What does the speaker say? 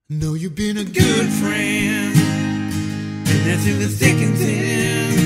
Know you've been a good friend, and that's in the thick and thin.